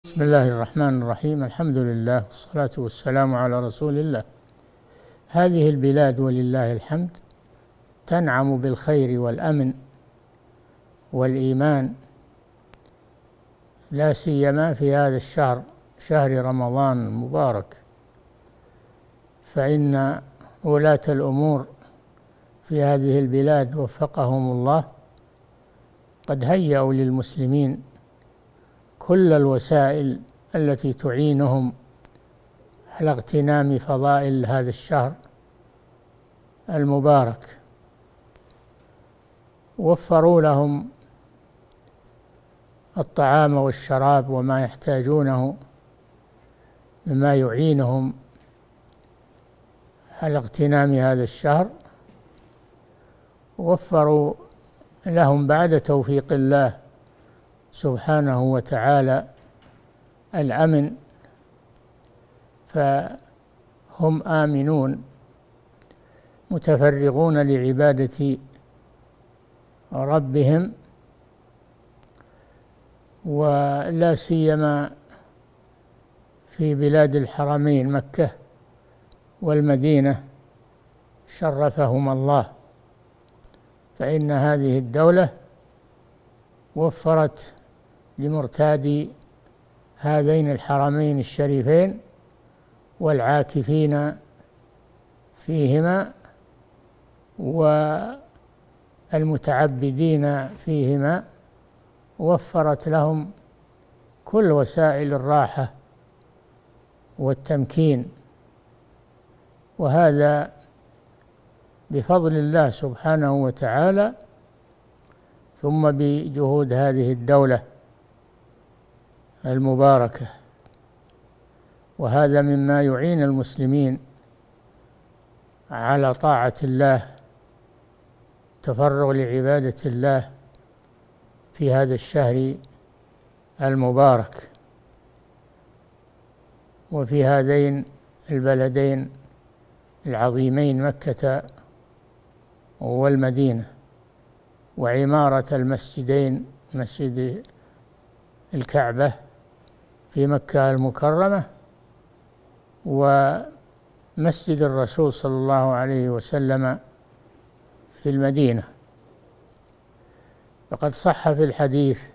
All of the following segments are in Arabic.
بسم الله الرحمن الرحيم. الحمد لله والصلاة والسلام على رسول الله. هذه البلاد ولله الحمد تنعم بالخير والأمن والإيمان، لا سيما في هذا الشهر، شهر رمضان المبارك، فإن ولاة الأمور في هذه البلاد وفقهم الله قد هيأوا للمسلمين كل الوسائل التي تعينهم على اغتنام فضائل هذا الشهر المبارك. وفروا لهم الطعام والشراب وما يحتاجونه مما يعينهم على اغتنام هذا الشهر، وفروا لهم بعد توفيق الله سبحانه وتعالى الأمن، فهم آمنون متفرغون لعبادة ربهم، ولا سيما في بلاد الحرمين مكة والمدينة شرفهما الله، فإن هذه الدولة وفرت لمرتادي هذين الحرمين الشريفين والعاكفين فيهما والمتعبدين فيهما، وفرت لهم كل وسائل الراحة والتمكين، وهذا بفضل الله سبحانه وتعالى، ثم بجهود هذه الدولة المباركة. وهذا مما يعين المسلمين على طاعة الله، تفرغ لعبادة الله في هذا الشهر المبارك، وفي هذين البلدين العظيمين مكة والمدينة، وعمارة المسجدين، مسجد الكعبة في مكة المكرمة ومسجد الرسول صلى الله عليه وسلم في المدينة. وقد صح في الحديث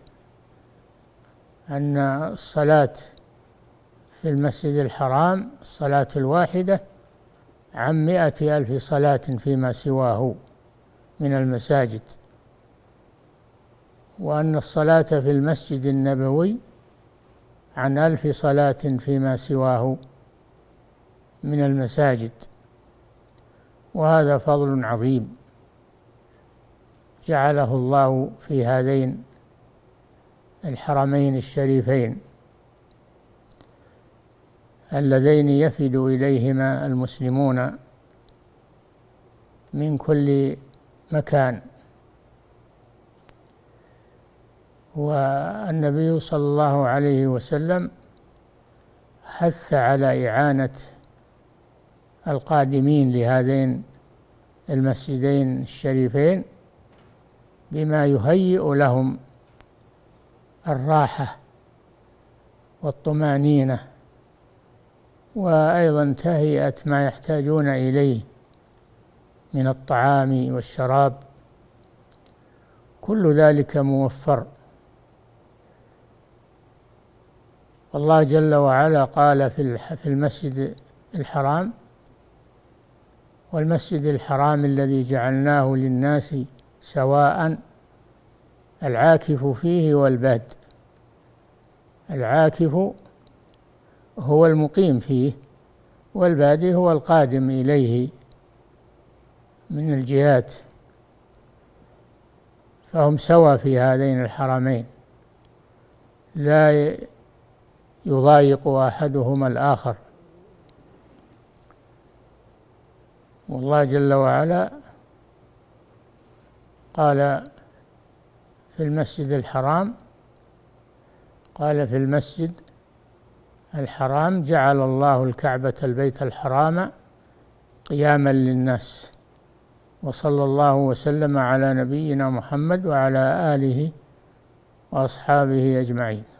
أن الصلاة في المسجد الحرام الصلاة الواحدة عن 100,000 صلاة فيما سواه من المساجد، وأن الصلاة في المسجد النبوي عن 1000 صلاة فيما سواه من المساجد. وهذا فضل عظيم جعله الله في هذين الحرمين الشريفين اللذين يفد إليهما المسلمون من كل مكان. والنبي صلى الله عليه وسلم حث على إعانة القادمين لهذين المسجدين الشريفين بما يهيئ لهم الراحة والطمأنينة، وأيضا تهيئة ما يحتاجون إليه من الطعام والشراب، كل ذلك موفر. الله جل وعلا قال في المسجد الحرام: والمسجد الحرام الذي جعلناه للناس سواء العاكف فيه والباد. العاكف هو المقيم فيه، والبادي هو القادم إليه من الجهات، فهم سوا في هذين الحرمين، لا يضايق أحدهما الآخر. والله جل وعلا قال في المسجد الحرام، قال في المسجد الحرام: جعل الله الكعبة البيت الحرام قياما للناس. وصلى الله وسلم على نبينا محمد وعلى آله وأصحابه أجمعين.